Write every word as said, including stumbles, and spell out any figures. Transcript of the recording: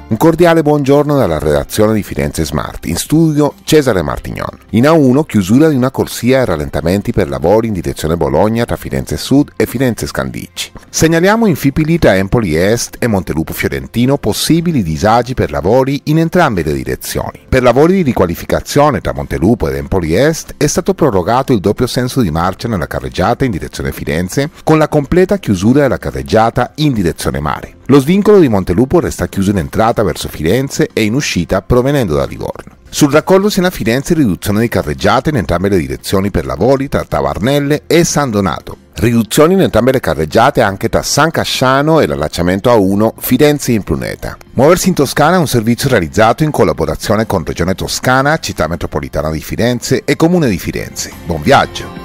Un cordiale buongiorno dalla redazione di Firenze Smart, in studio Cesare Martignon. In A uno chiusura di una corsia e rallentamenti per lavori in direzione Bologna tra Firenze Sud e Firenze Scandicci. Segnaliamo infibili tra Empoli Est e Montelupo Fiorentino possibili disagi per lavori in entrambe le direzioni. Per lavori di riqualificazione tra Montelupo ed Empoli Est è stato prorogato il doppio senso di marcia nella carreggiata in direzione Firenze con la completa chiusura della carreggiata in direzione mare. Lo svincolo di Montelupo resta chiuso in entrata verso Firenze e in uscita provenendo da Livorno. Sul raccordo Siena-Firenze riduzione di carreggiate in entrambe le direzioni per lavori tra Tavarnelle e San Donato. Riduzioni in entrambe le carreggiate anche tra San Casciano e l'allacciamento A uno Firenze in Pruneta. Muoversi in Toscana è un servizio realizzato in collaborazione con Regione Toscana, Città Metropolitana di Firenze e Comune di Firenze. Buon viaggio!